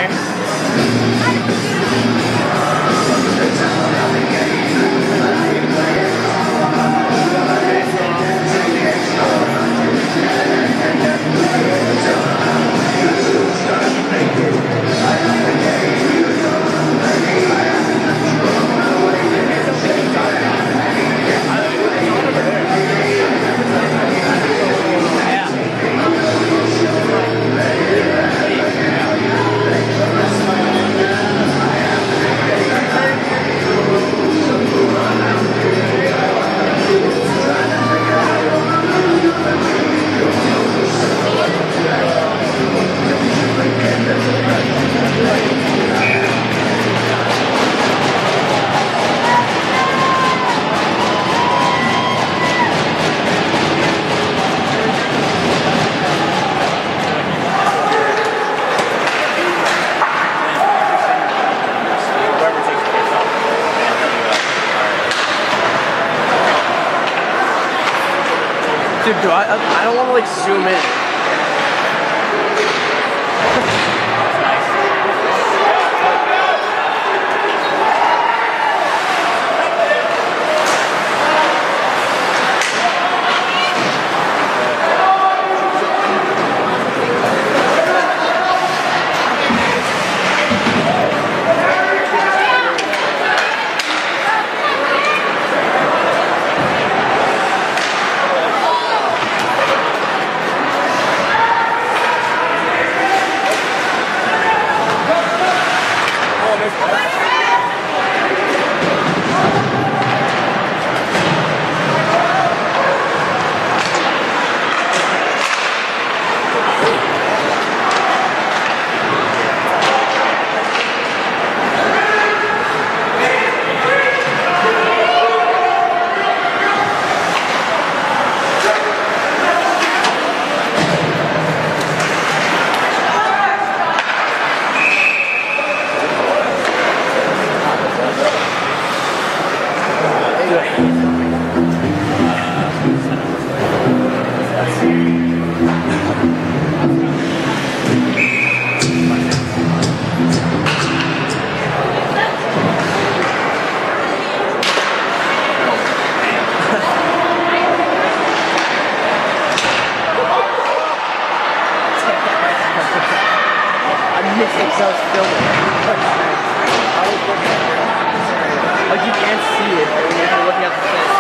there. Dude, I don't want to like zoom in. Like you can't see it when you're looking at the thing.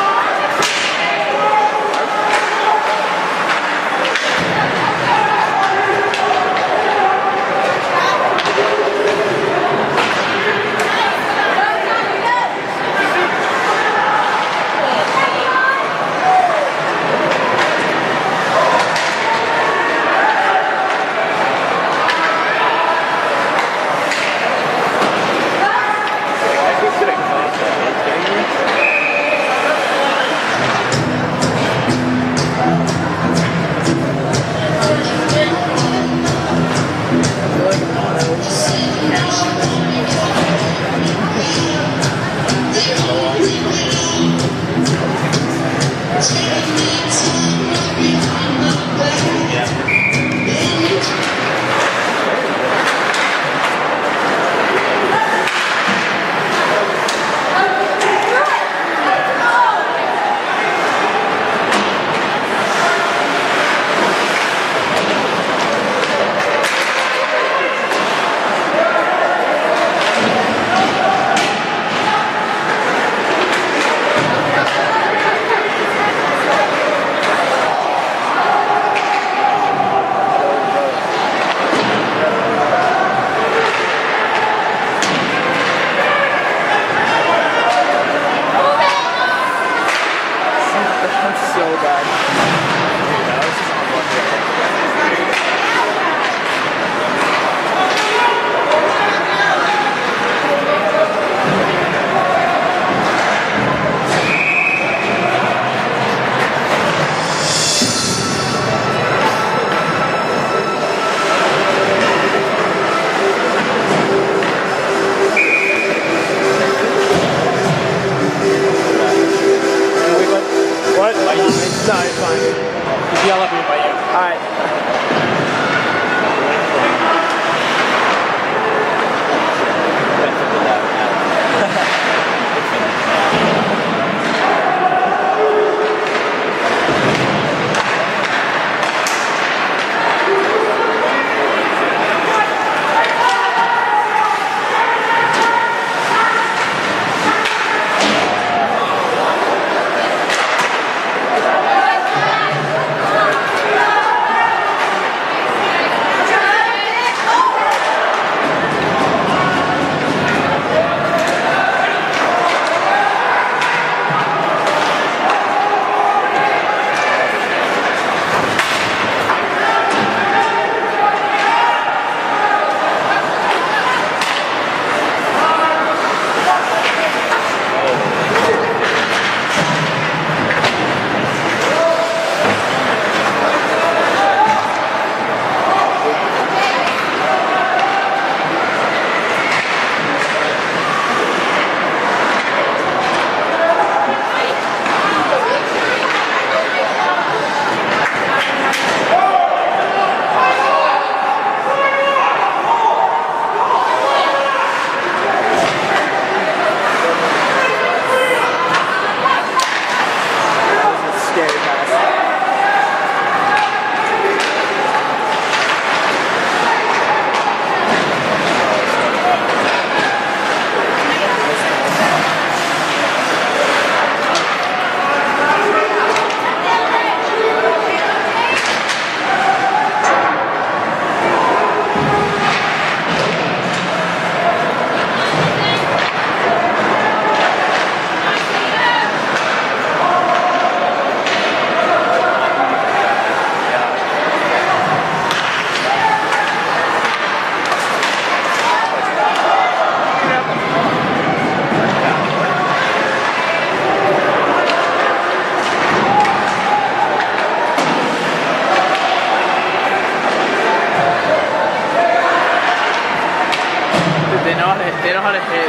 how to hit.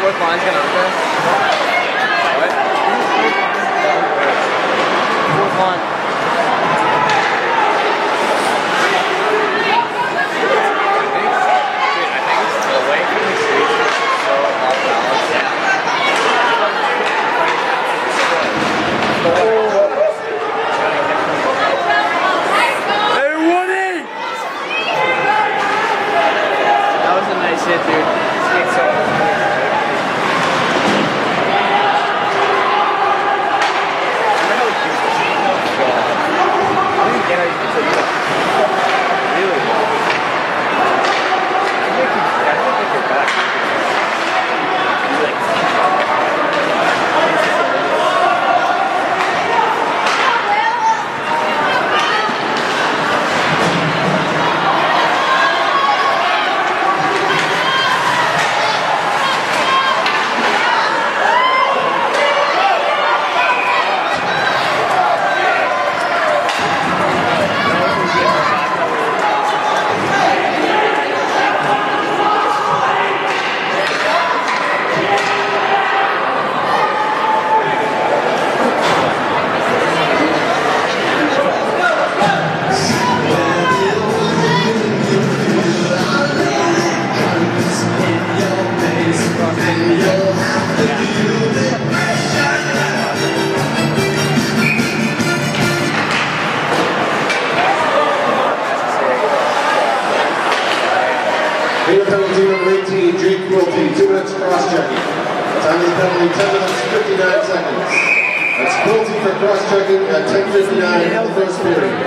fourth line's gonna up there? What? Fourth line. Shit, dude. It's so penalty number 18, G10, 2 minutes cross-checking. Time of the penalty, 10 minutes, 59 seconds. That's penalty for cross-checking at 10:59 of the first period.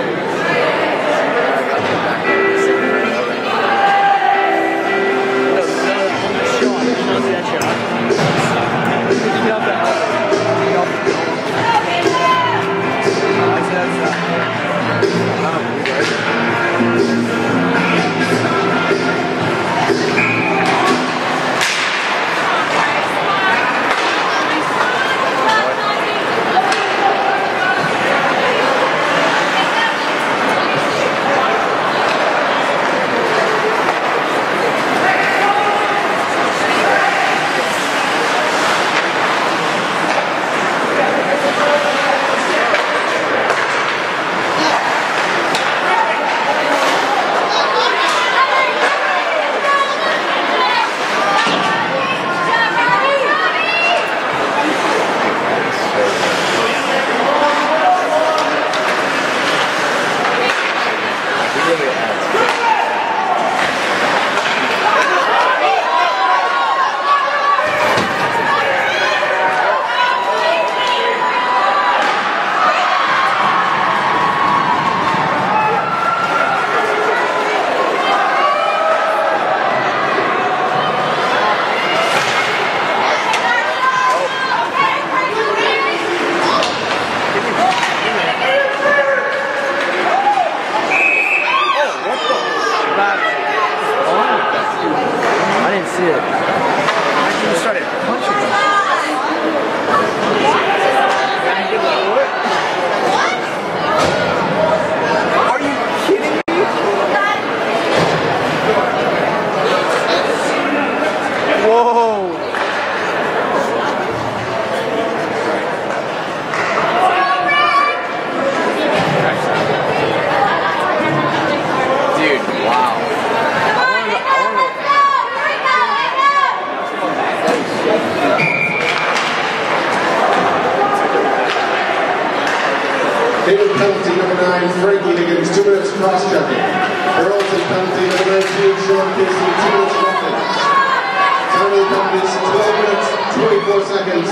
Penalty number 9, Frankie Higgins, 2 minutes cross-checking. Burlington penalty number 19, Sean Casey, 2 minutes roughing. Time of the penalty is 12 minutes, 24 seconds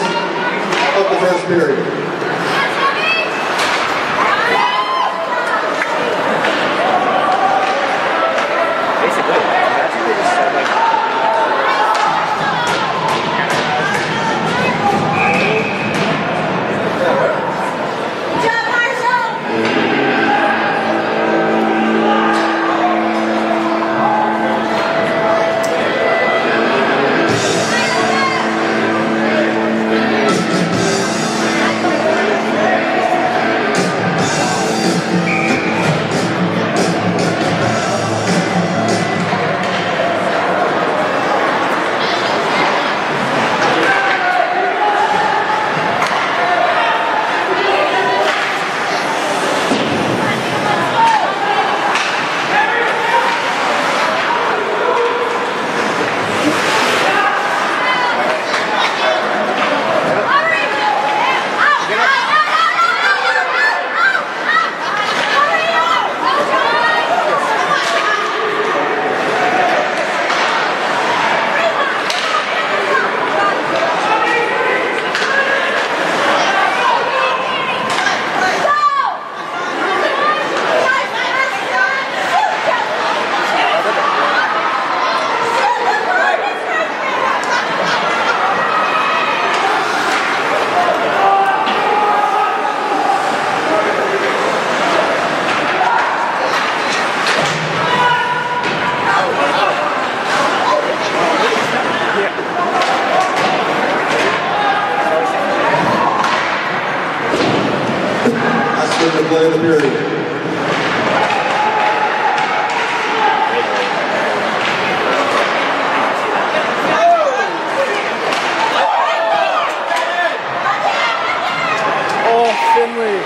of the first period. play of the period. Oh, Finley.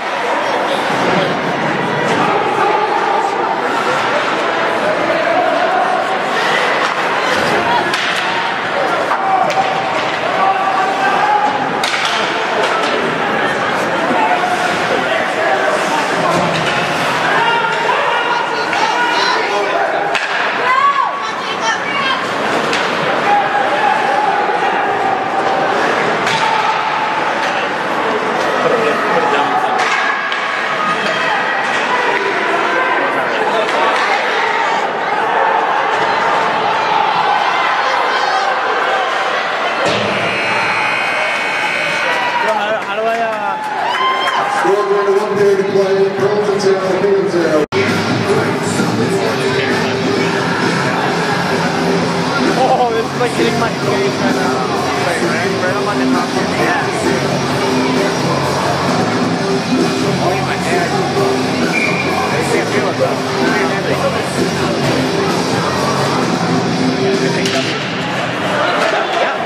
Score going to 1 period to play. Burlington 0, Hingham 0. Oh, this is like hitting my face right now. Right on my top. Yeah. Oh, in my hair. I can't feel it though. Yeah.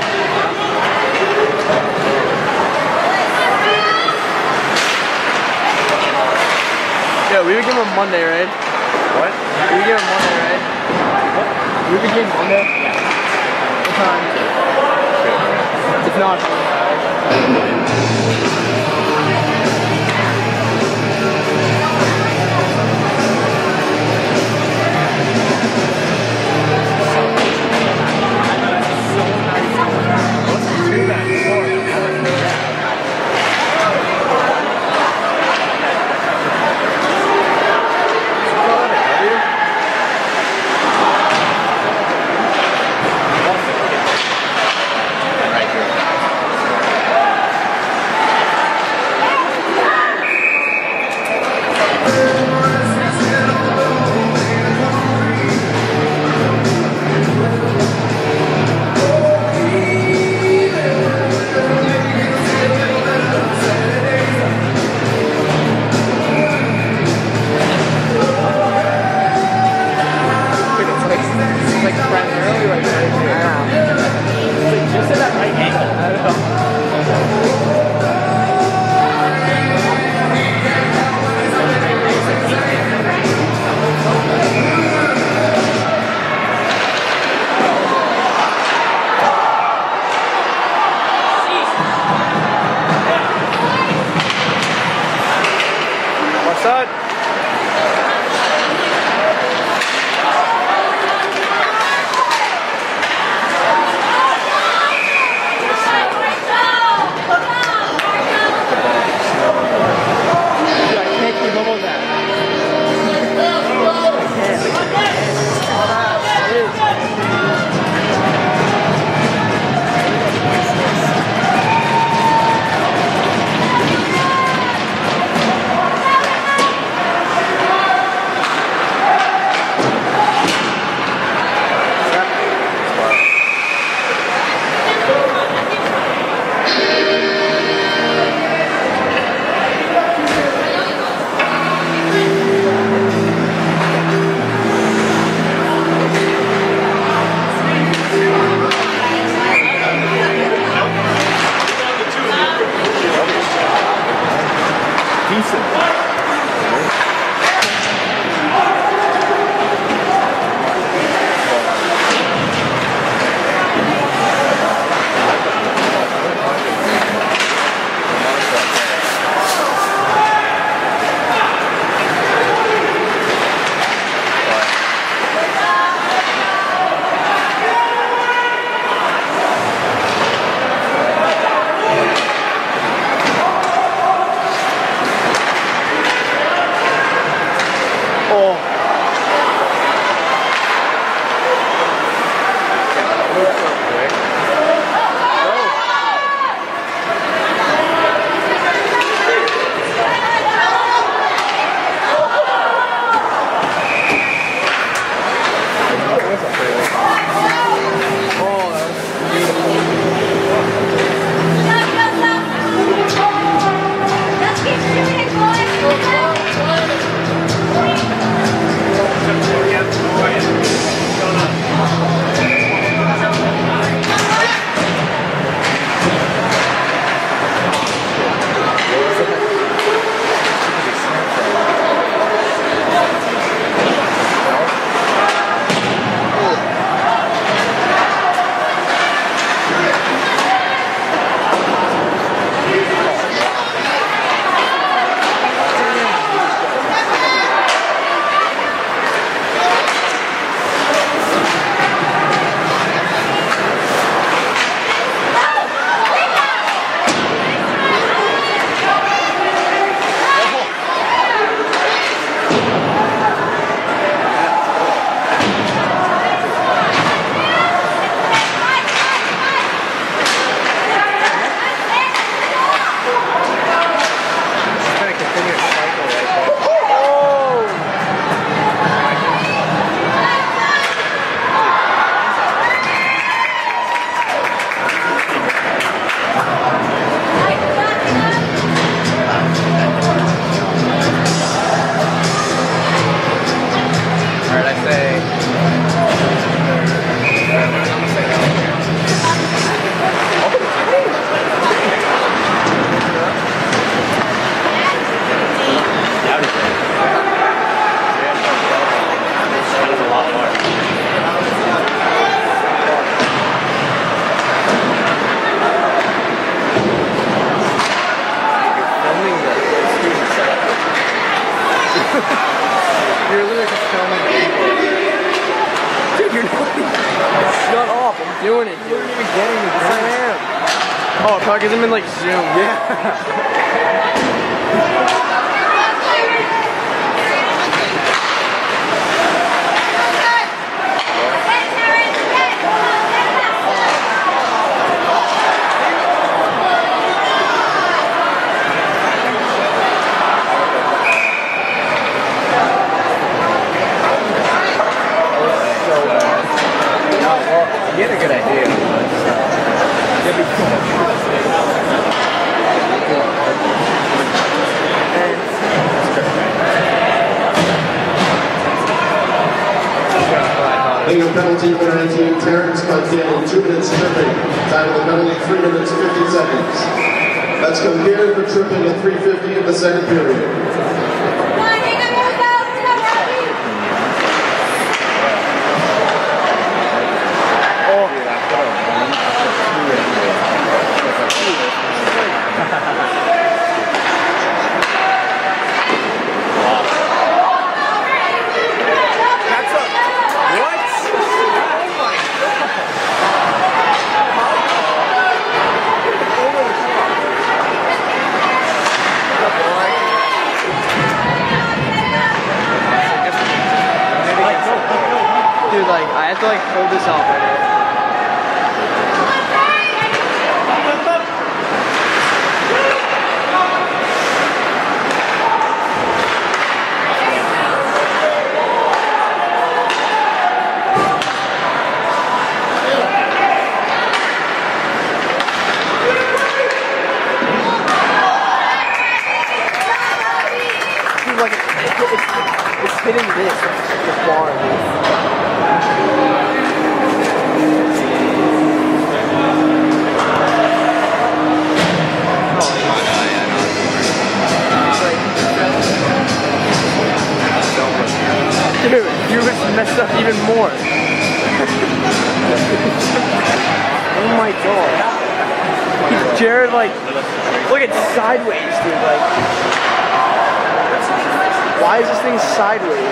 Yeah, we would give him Monday, right? What? We would give him Monday, right? What? We would give him Monday? Yeah. What time? If not, doing it. You weren't even getting it. Yes, I am. Oh, probably because I'm in like Zoom. Yeah. You had a good idea. Hingham penalty for 19, Terrence Montana, 2 minutes tripping. Time of the penalty, 3 minutes 50 seconds. That's compared for tripping at 3:50 in the second period. Dude, like, I have to like hold this out right now. Dude, like, it's hitting this, the bar. Dude, you just messed up even more. Oh my god. Jared, like, look at sideways, dude. Like, why is this thing sideways?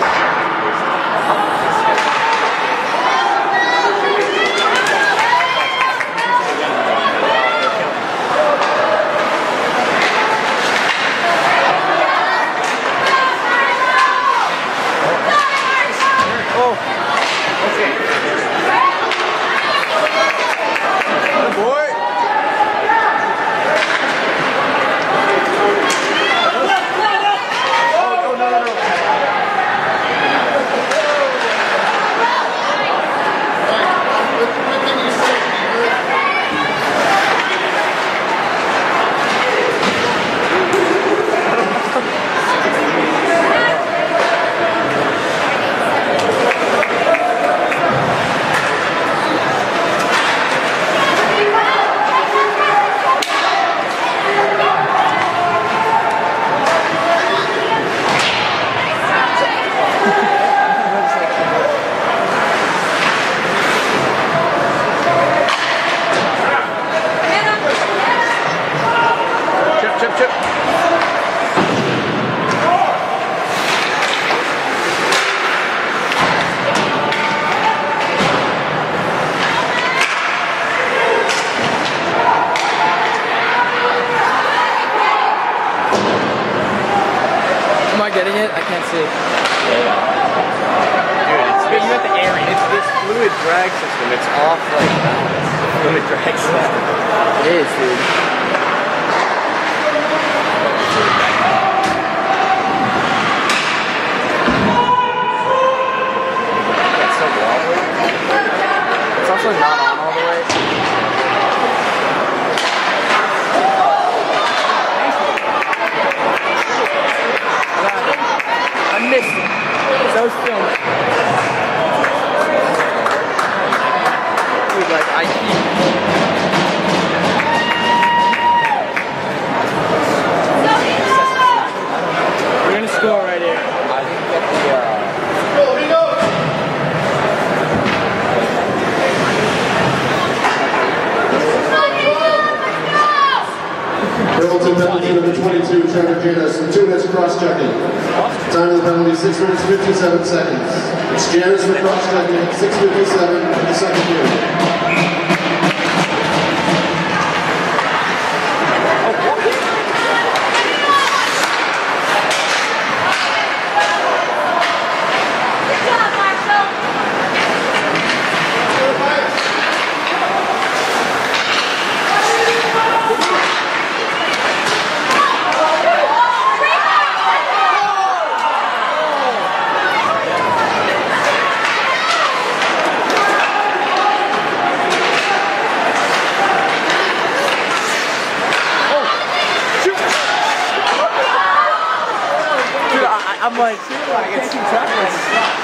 Am I getting it? I can't see. Dude, it's you at the area. It's this fluid drag system. It's off like fluid drag system. It is, dude. It's so wobbly. It's also not on all the way. I missed it. So I was filming. Dude, like, I keep... We're gonna score right here. I didn't get the Burlington penalty number 22, Trevor Janus, 2 minutes cross-checking. Time of the penalty, 6 minutes 57 seconds. It's Janus for cross-checking, 6:57 in the second period. I'm like, I can't keep track of this.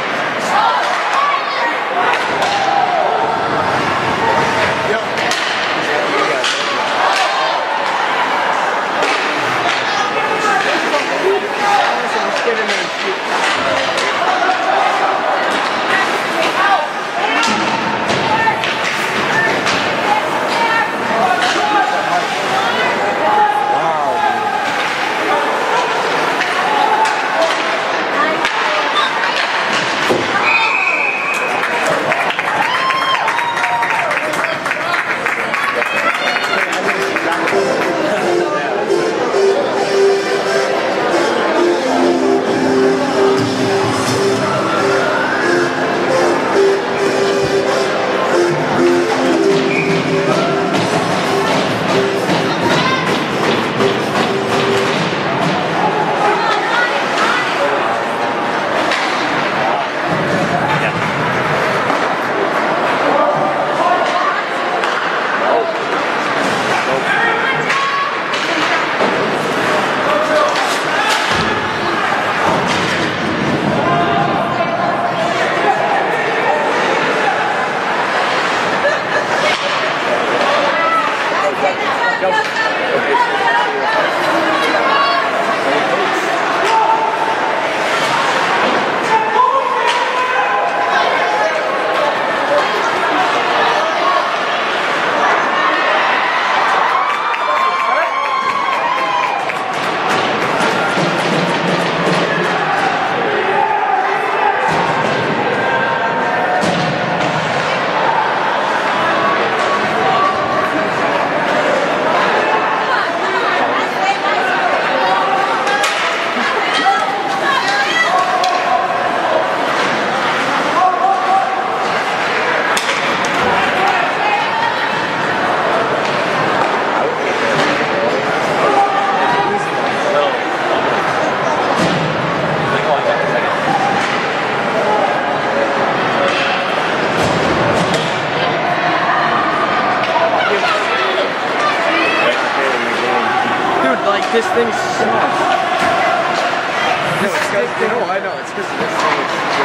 This thing sucks. No, it's because, no, I know, it's because of this thing.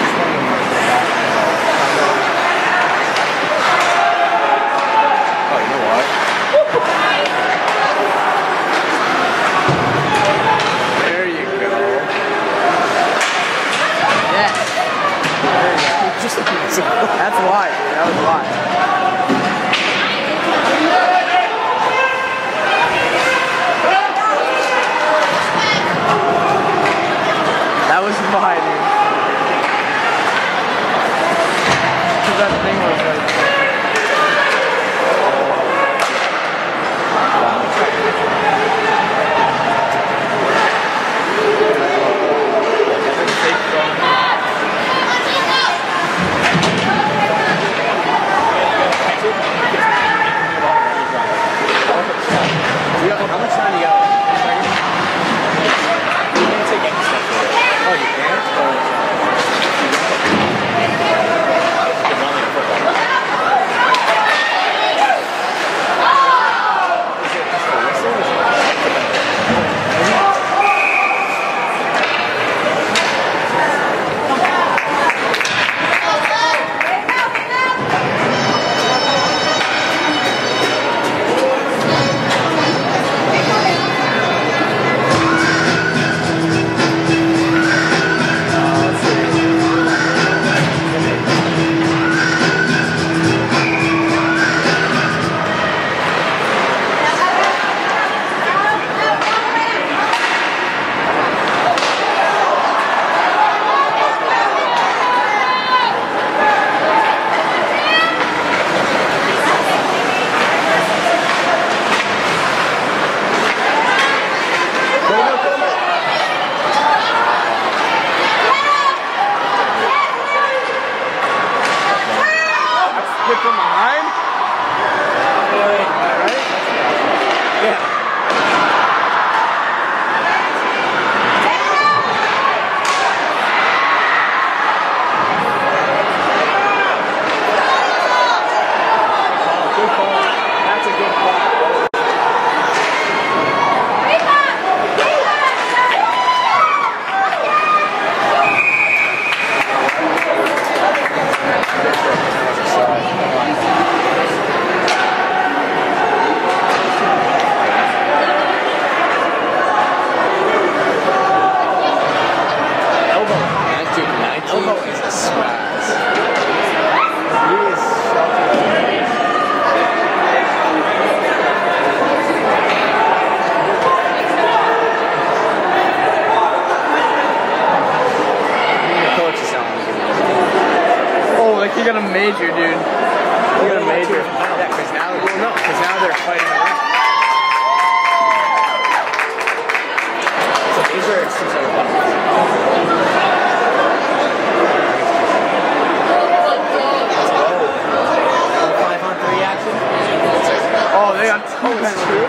Oh, you know what? There you go. Yes. There you go. Just that's why, dude. That was why. That was mine, dude. Because that thing was like... How much time you got? You can't take any stuff for it. Oh, you can't?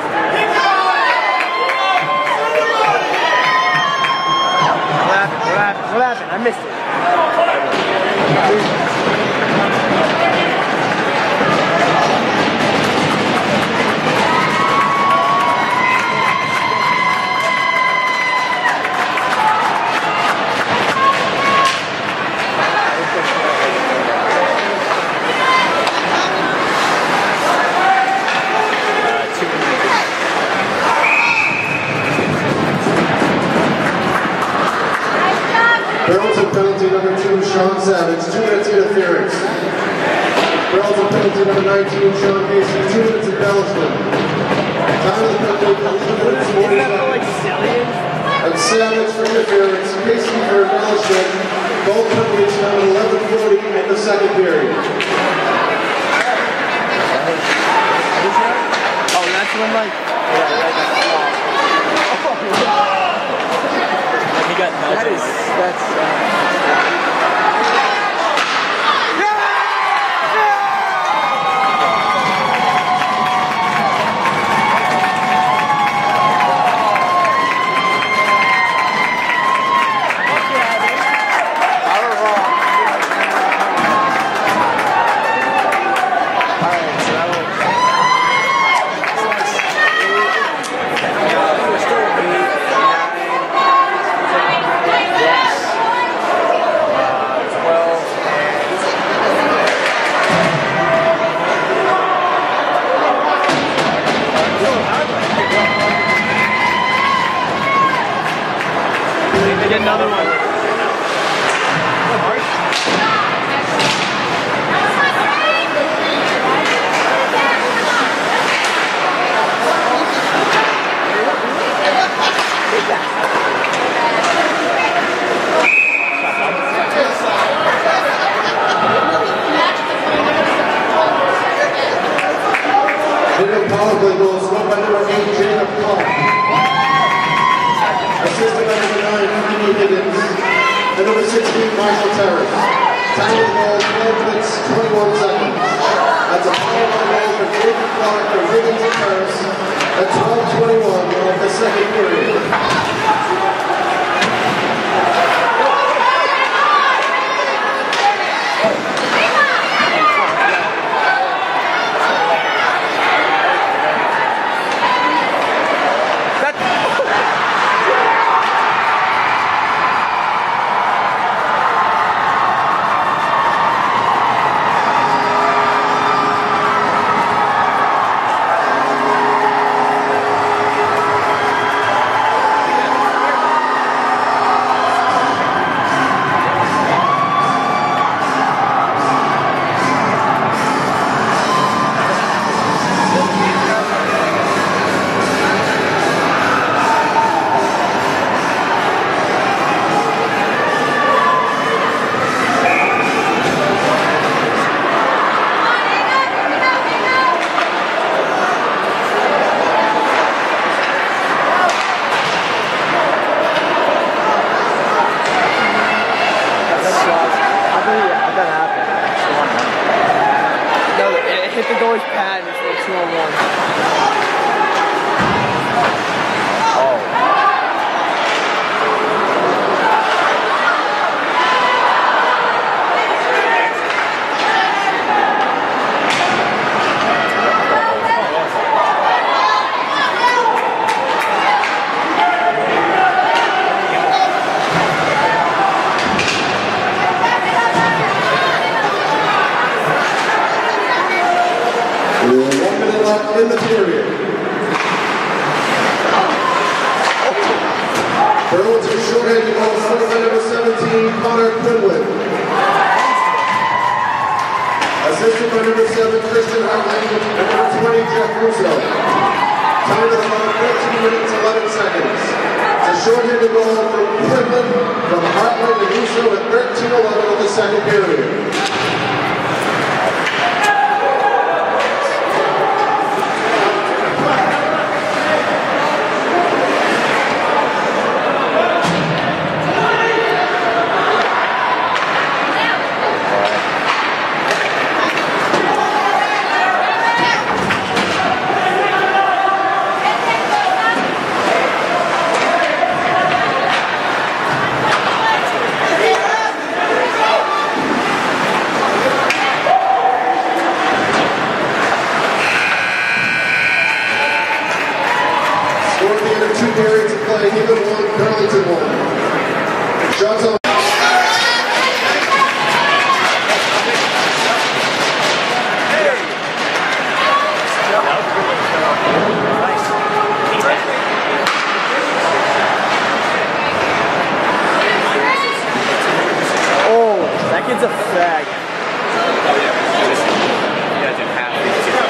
What happened? I missed it. Burlington penalty number 2, Sean Savage, 2 minutes interference. Burlington penalty number 19, Sean Casey, 2 minutes embellishment. Time of the penalty, 11 minutes 40 seconds. And Savage for interference, Casey for embellishment. Both penalties now at 11:40 in the second period. Oh, that's when like he got melted. That's get another one. Hingham power play goal scored by number 8, Jacob Clark. Assisted by number 9, Higgins, and number 16, Marshall Terrace. Time of the ball, 12 minutes, 21 seconds. That's a power play goal for Jacob Clark for Higgins and Terrace at 12:21 of the second period. Hit the goalie's pad and it's like 2-on-1. In the period. Burlington shorthanded goal scored by number 17, Connor Quinlan. Assisted by number 7, Christian Hartland, and number 20, Jeff Russo. Time of the ball, 13 minutes, 11 seconds. It's a shorthanded goal from Quinlan, from Hartland and Russo at 13:11 of the second period. periods of play. Hingham 1, Burlington 1. Shots on. That kid's a fag. Oh yeah, he doesn't have these two.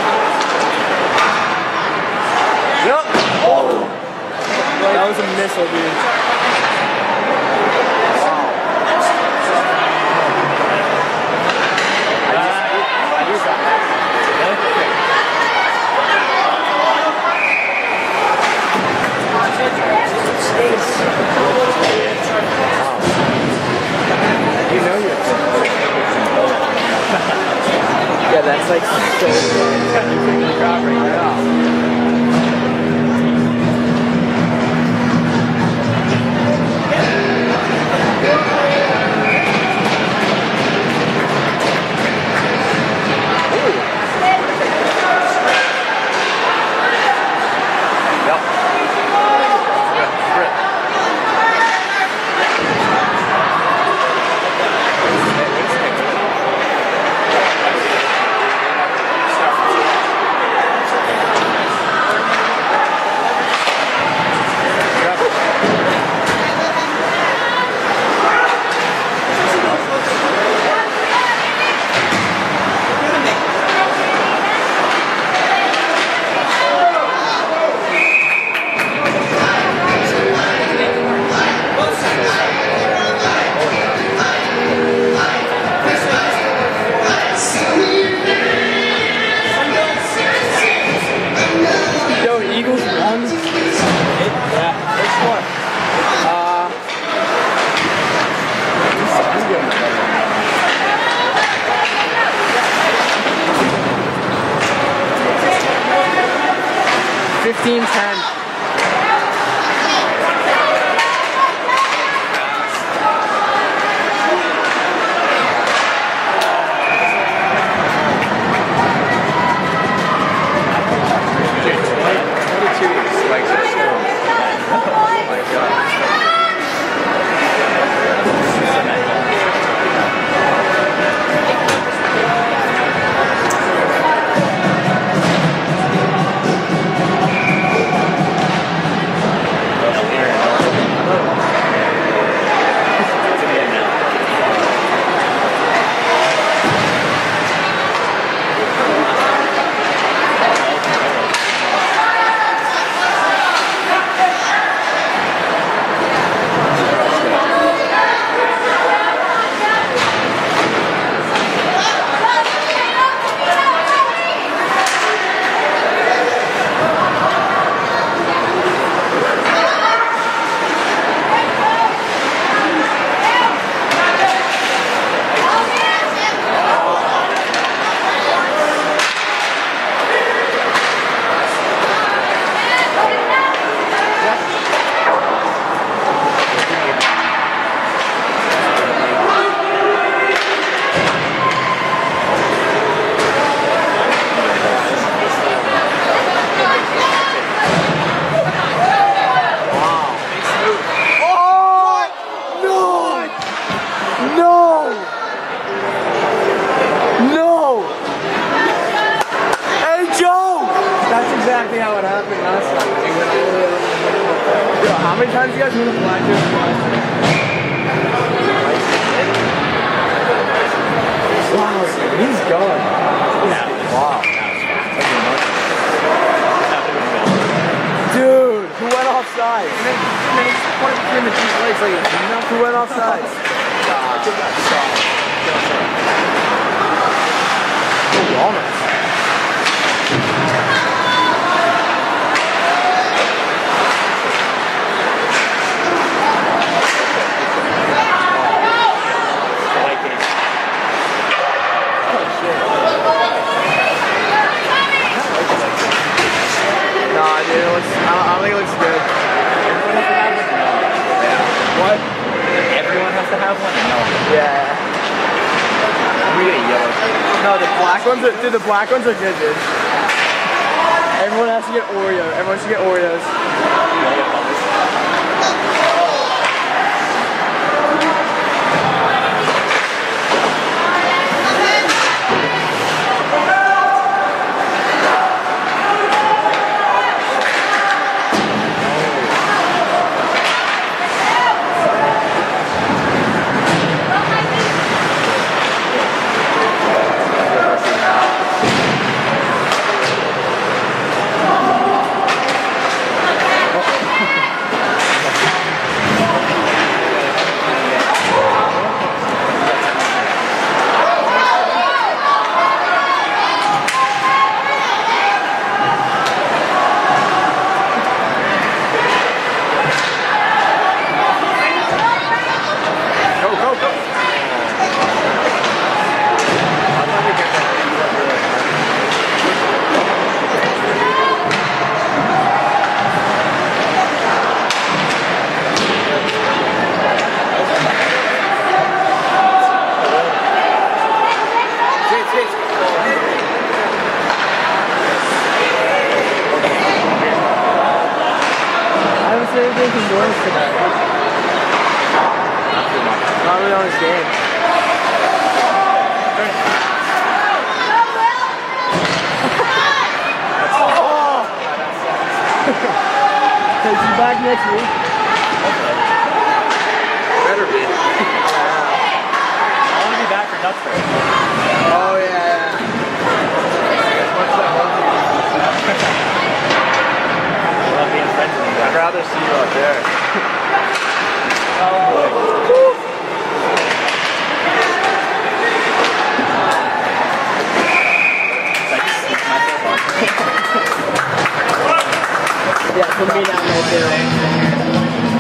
Yep. Oh. That was a missile, dude. Wow. I just got that. You know you're yeah, that's like so How many times you guys win the flag just twice? Wow, he's gone. Yeah. Wow. Dude, who went offside? And then it's point between the two legs, like, who went offside? Walnuts. Nah, dude, I don't think it looks good. What? Everyone has to have one? No. Yeah. We get a yellow. No, the black ones are, dude, the black ones are good, dude. Everyone has to get Oreo. Everyone should get Oreos. anything from Boys tonight? Not really on his game. Is he back next week? Better be. I want to be back for Dutch Fair. Oh yeah. I love being friends with you I'd guys. rather see you out there. Oh boy. So I just sneak myself on. Yeah, put me down right there.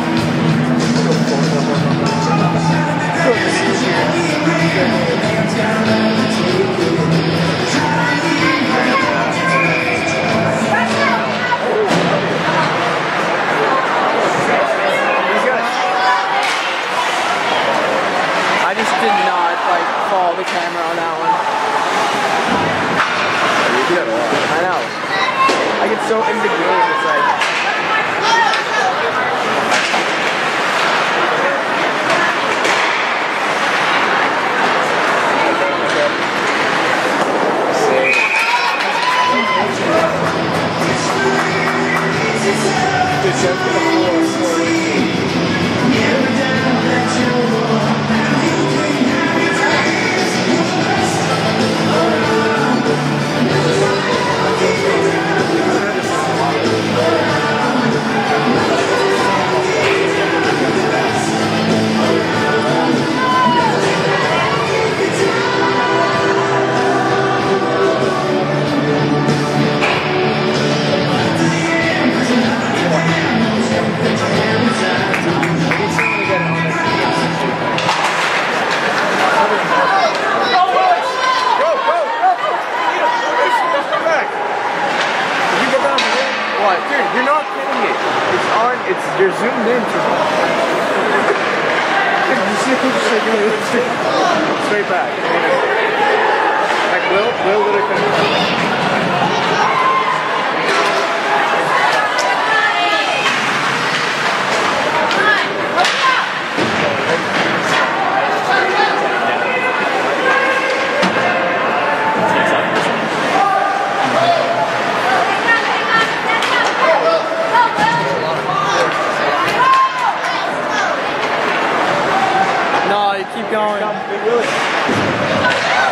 I just did not like follow the camera on that one. You do that a lot. I know. I get so into the game, it's like. What? Dude, you're not kidding me. It's on, you're zoomed in too much. Straight back. Like, Will literally couldn't. No, you keep going. Big Willie.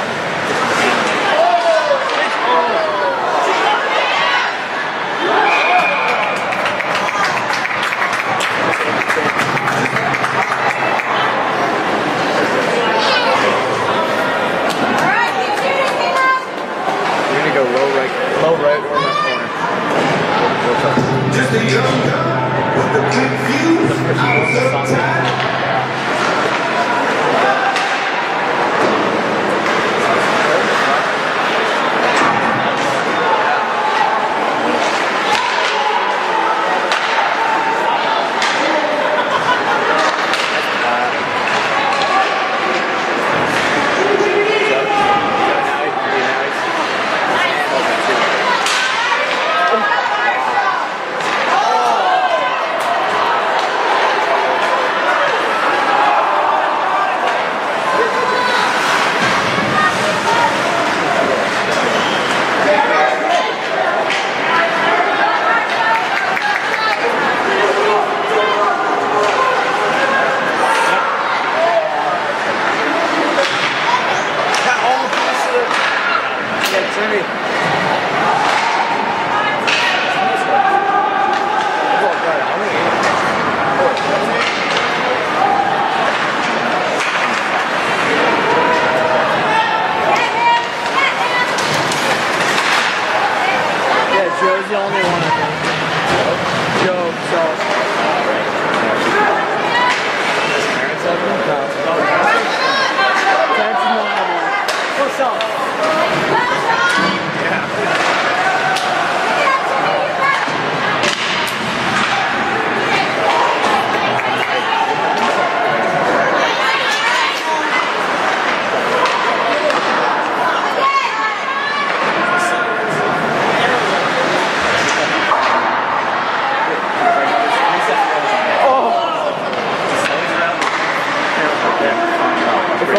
You're gonna go low right or left corner. Just a young gun with a quick fuse, out of time.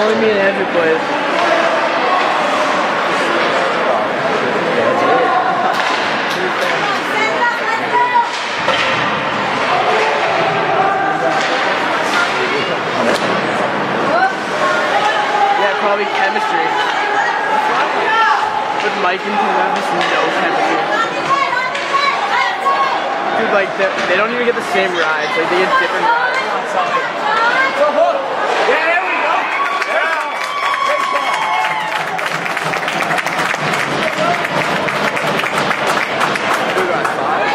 only me and Andrew played. Yeah, probably chemistry. With Mike and Tim, there's no chemistry. Dude, like, they don't even get the same rides. Like, they get different rides. Go hook! Yeah, there we go! Yeah! Great ball! We got 5.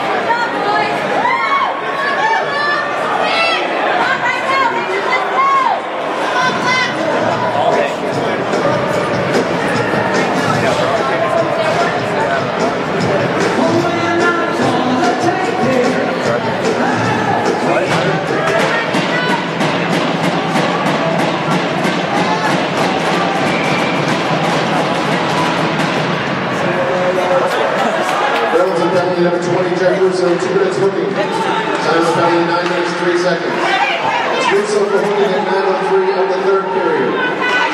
Burlington penalty number 20, Jeff Russo, 2 minutes hooking. Time of penalty 9 minutes 3 seconds. That's Russo for hooking at 9:03 of the third period.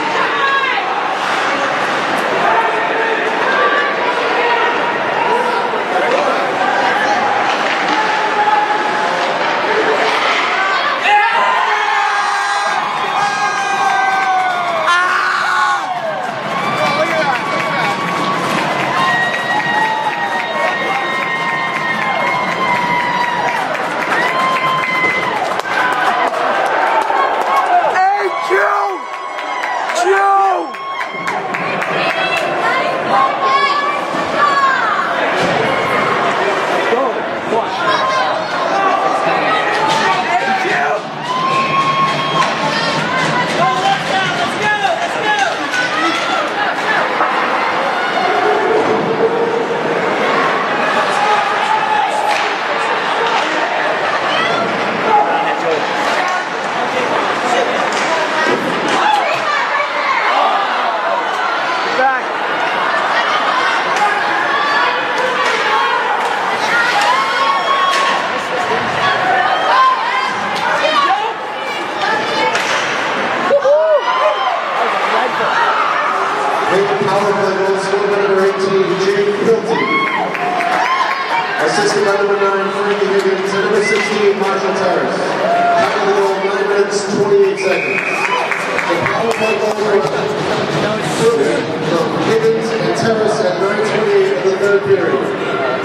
Assisted by number 9, Frankie Higgins, and number 68, Marshall Terrace. Time of the goal, 9 minutes, 28 seconds. The power play goal from Higgins and Terrace at 9:28 of the third period.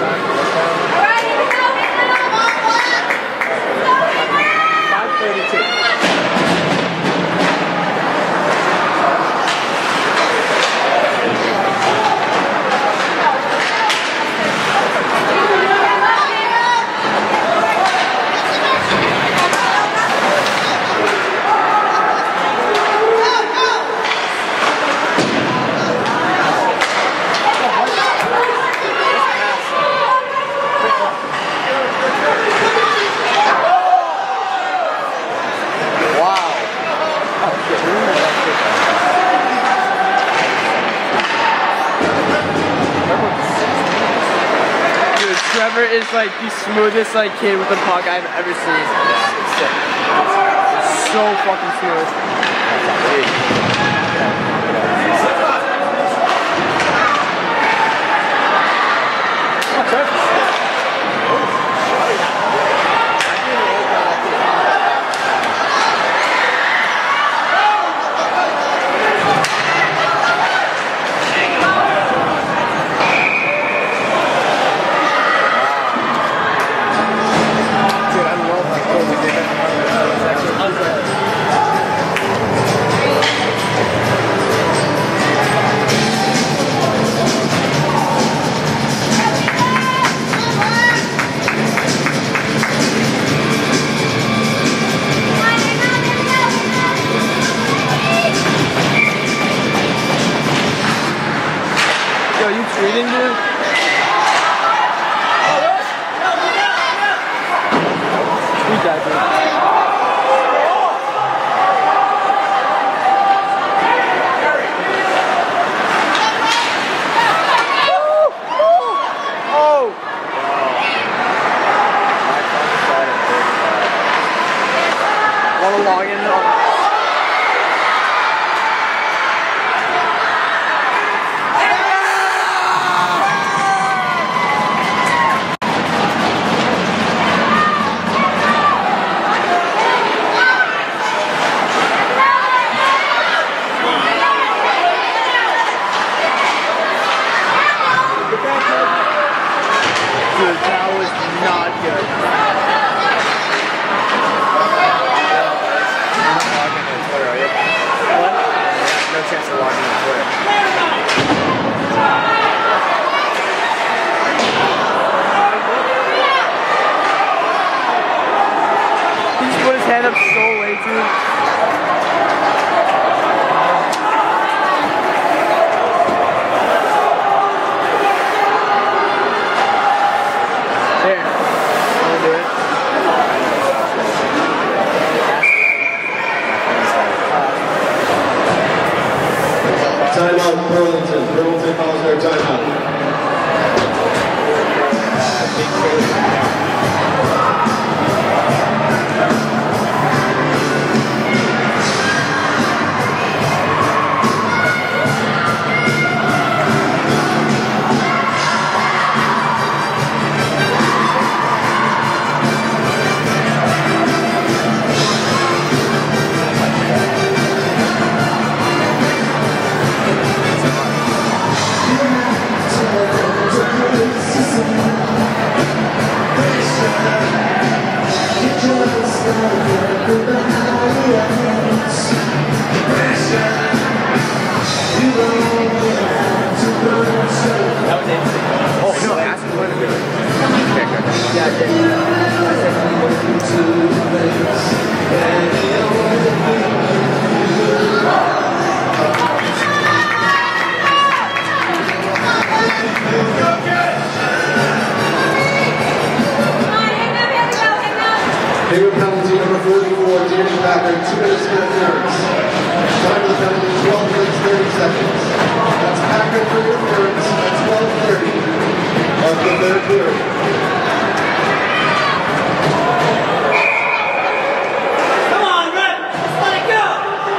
Trevor is like the smoothest like kid with the puck I've ever seen. So fucking smooth. Yo, you treating, dude? Tweet that, dude. Want to log in? G10 up so late, dude. There. Wanna do it? Timeout, Burlington. Burlington calls their timeout. Hingham penalty number 44, Danny Packer, 2 minutes for interference. Time of the penalty, 12 minutes, 30 seconds. That's Packer for interference at 12:30 of the third period. Come on, Red! Let's let it go!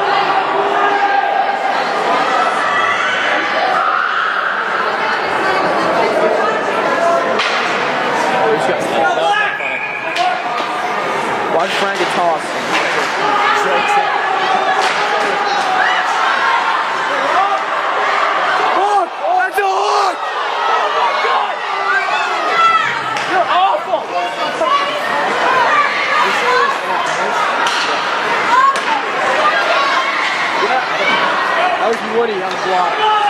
Watch Frank get tossed. Hook! That's a hook! Oh my God! You're awful! That was Woody on the block.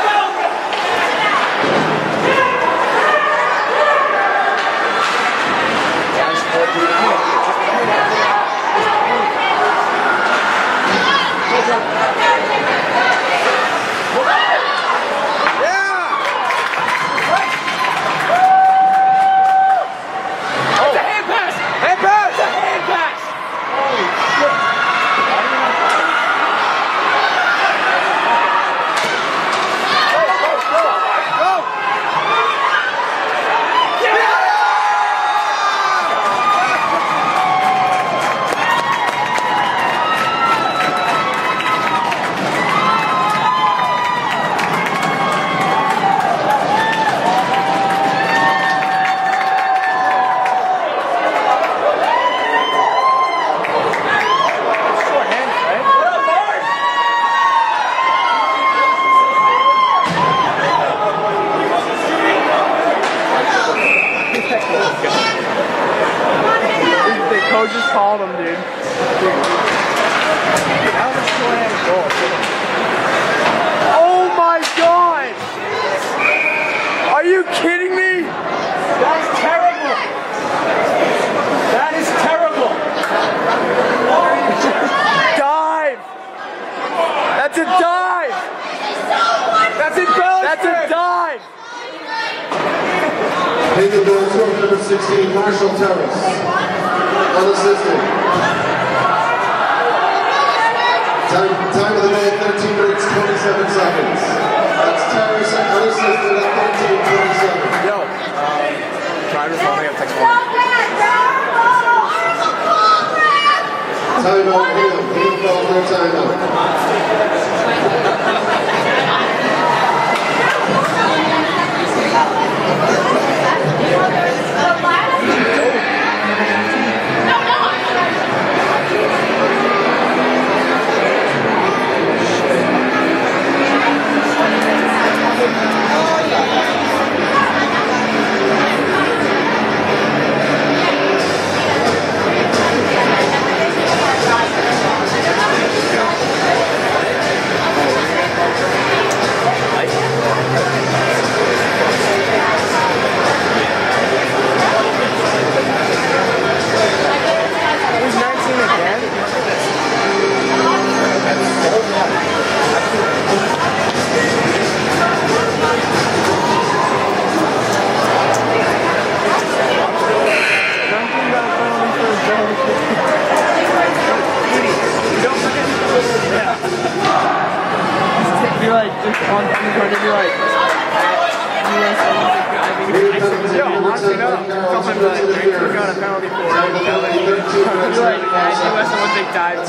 The coach just called him, dude. That was a short-hand goal. Oh my God! Are you kidding me? That is terrible! That is terrible! Dive! That's a dive! That's embellished! That's a dive! Hingham goes to number 16, Marshall Terrace. Unassisted. Time of the goal, 13 minutes, 27 seconds. That's Terrace unassisted at 13:27. Yo, driver's only got text one. Timeout, Hingham. Hingham calls their timeout. You're like, just on the card, you're like, US Olympic diving. Yo, honestly, no. Sometimes like, we got a penalty for it. You're like, US Olympic diving.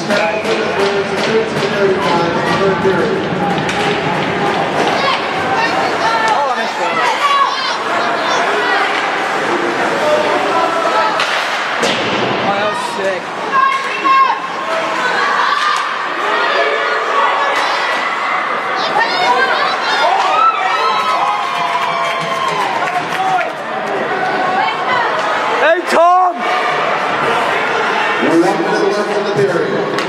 Oh, nice one. Oh, that was sick. Hey, Tom! 1 minute left in the period.